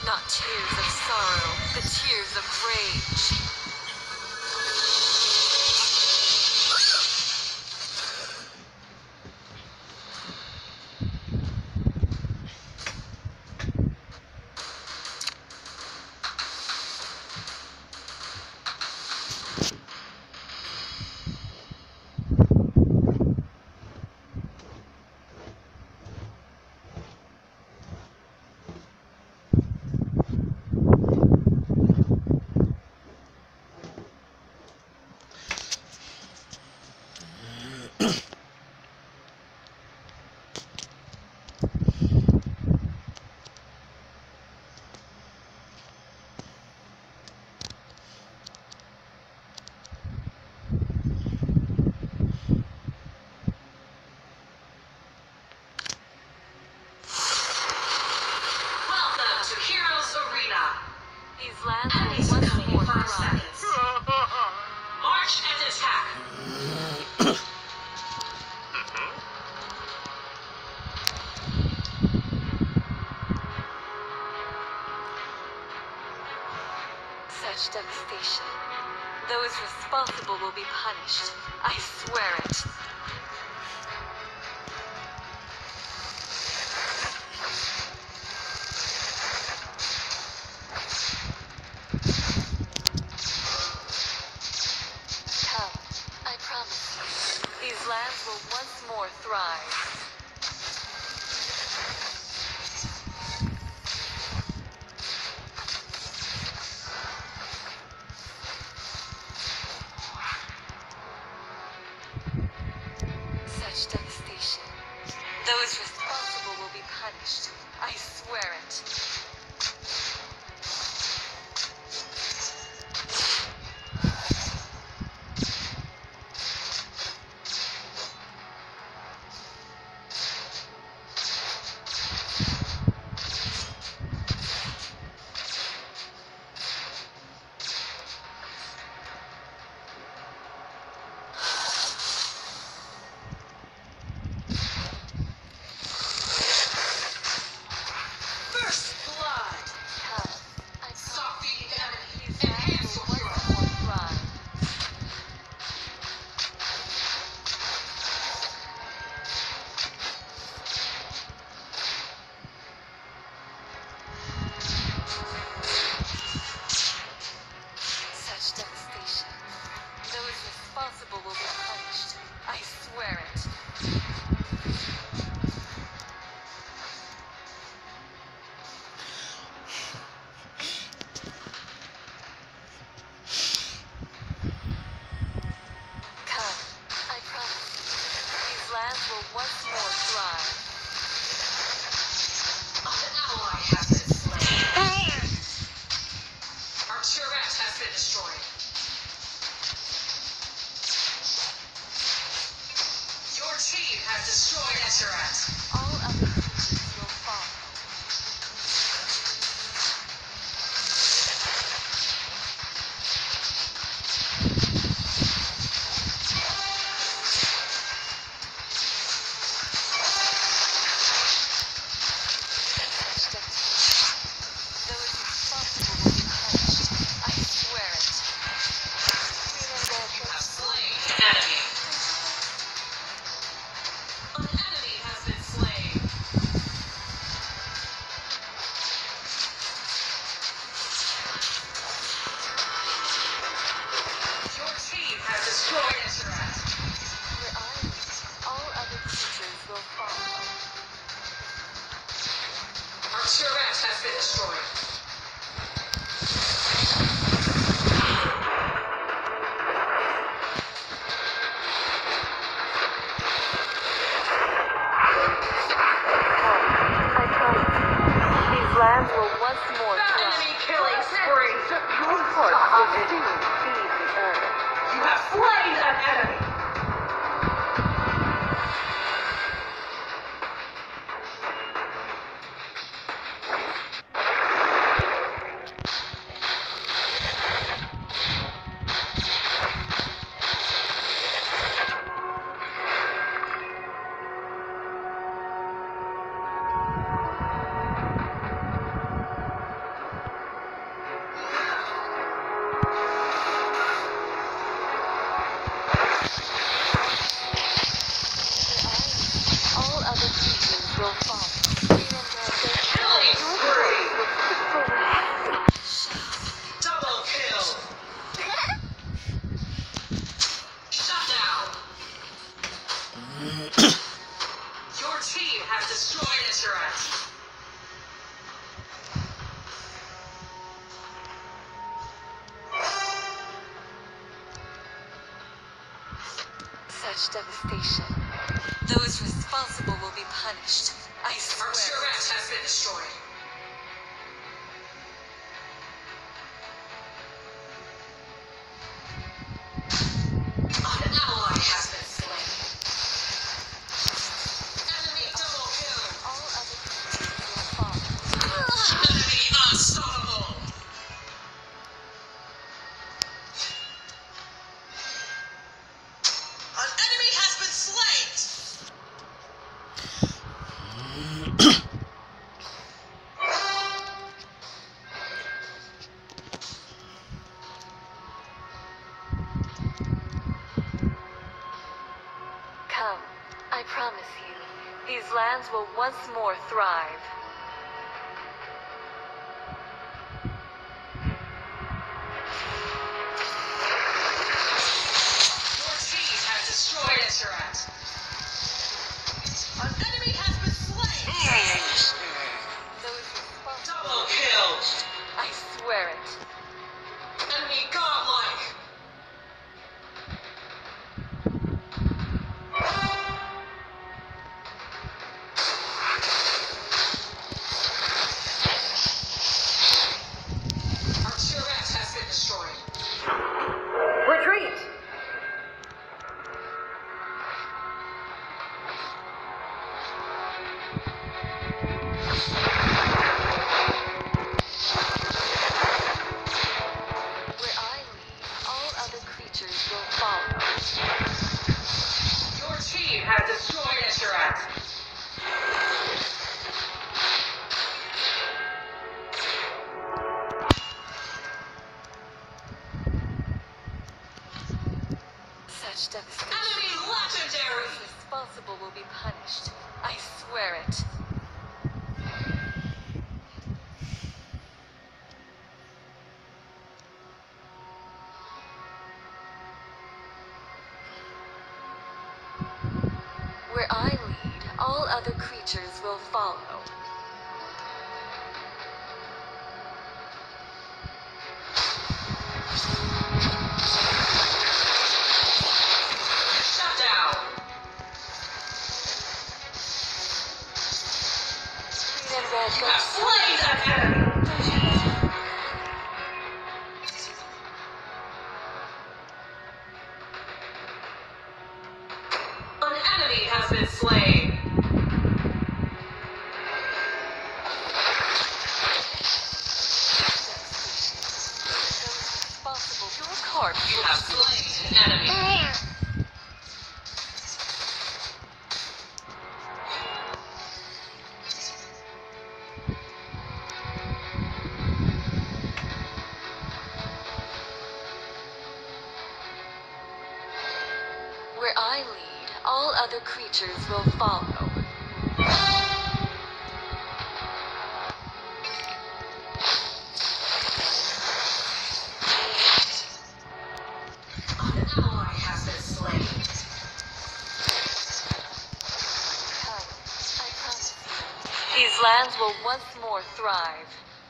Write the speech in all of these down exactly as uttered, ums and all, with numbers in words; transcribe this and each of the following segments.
Not tears of sorrow, but tears of rage. These lands will once more thrive. March and attack. Such devastation. Those responsible will be punished. I swear it. Come, I promise you, these lands will once more thrive. Such devastation. Those responsible will be punished. I swear it. Responsible will be punished. I swear it. Come, I promise you, these lands will once more thrive. An ally has been slain. Our turret has been destroyed. Your team has destroyed a turret. All other creatures will fall. Those responsible will be punished. I swear it. You have slain an enemy. An enemy has been slain. Your team has destroyed a turret. Where I lead, all other creatures will follow. Our turret has been destroyed. I promise you, these lands will once more thrive. Enemy killing spree. Reports will soon feed the earth. You have slain an enemy. destroyed a turret. Such devastation. Those responsible will be punished. I swear. Our turret has been destroyed. An ally has been slain. Enemy double kill. All other creatures will follow. Enemy unstoppable. An enemy has been slain. Come, I promise you, these lands will once more thrive. Your team has destroyed a turret. An enemy has been slain. Those responsible, Double kill. I swear it. Enemy godlike. Our turret has been destroyed. Retreat! Where I lead, all other creatures will follow. Your team has destroyed a turret. Such devastation. Enemy legendary. Those responsible will be punished. I swear it. Where I lead, all other creatures will follow. Shut down. Green and red You go. have slain an enemy. An enemy has been slain. Those responsible, your corpse You will have slain an enemy. Where I lead, all other creatures will follow. An ally has been slain. Come, I promise you, these lands will once more thrive.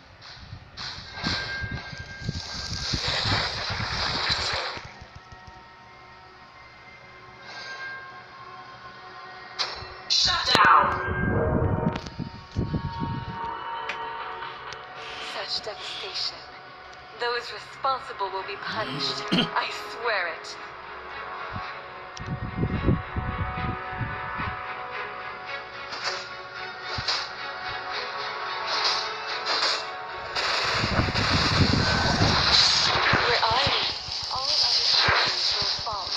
Shut down. Such devastation. Those responsible will be punished. I swear it. Where I lead, all other creatures will follow.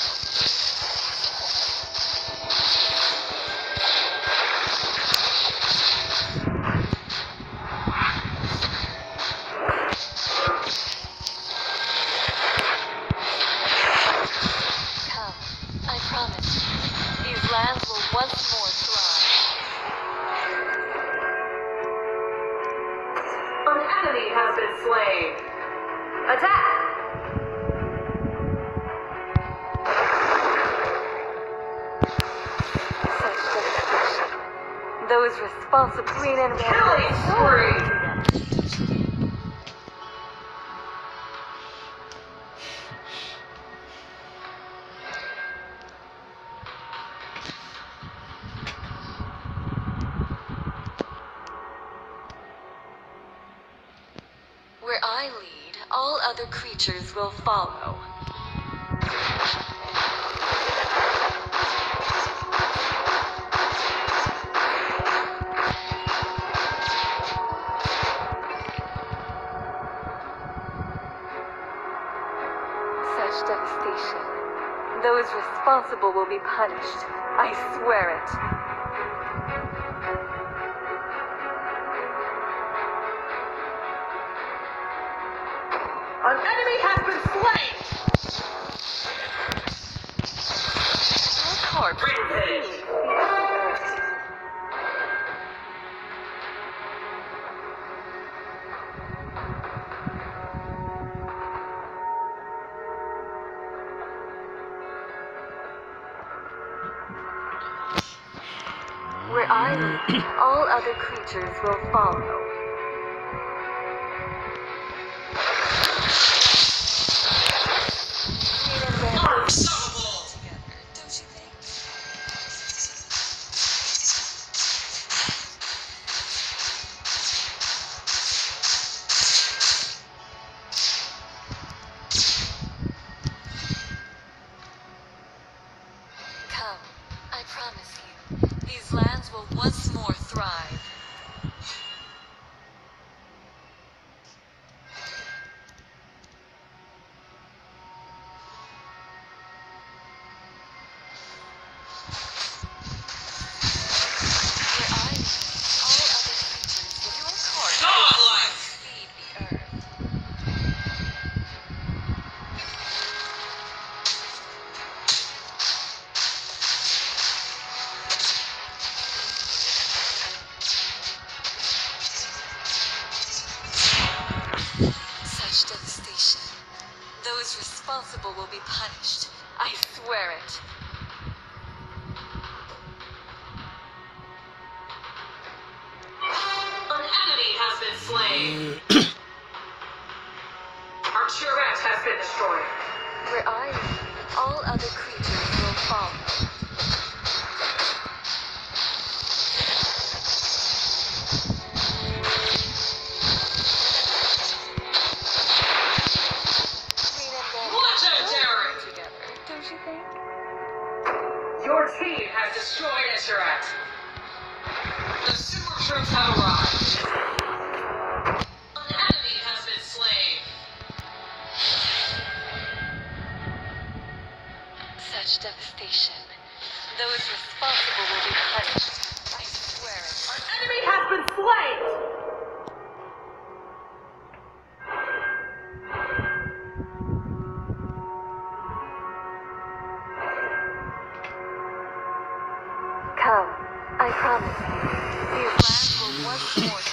Come, I promise you, these lands will once more thrive. An enemy has been slain. Attack! Such devastation. Those Those responsible green and red Killing spree! Where I lead, all other creatures will follow. Such devastation. Those responsible will be punished. I swear it. An enemy has been slain! Your corpse will soon Rampage. feast the earth. Where I lead, all other creatures will follow. Green and red Unstoppable! together, don't you think? Come, I promise you, these lands will once more thrive. Where I live, all other creatures will your corpse Godlike! feed the earth. Such devastation. Those responsible will be punished. I swear it. An enemy has been slain! Our turret has been destroyed. Where I lead, all other creatures will follow. Green and red Legendary! together, don't you think? Your team has destroyed a turret. The super troops have arrived. An enemy has been slain. Such devastation. Those responsible will be punished. I swear it. An enemy has been slain. Come, I promise you, these lands will once more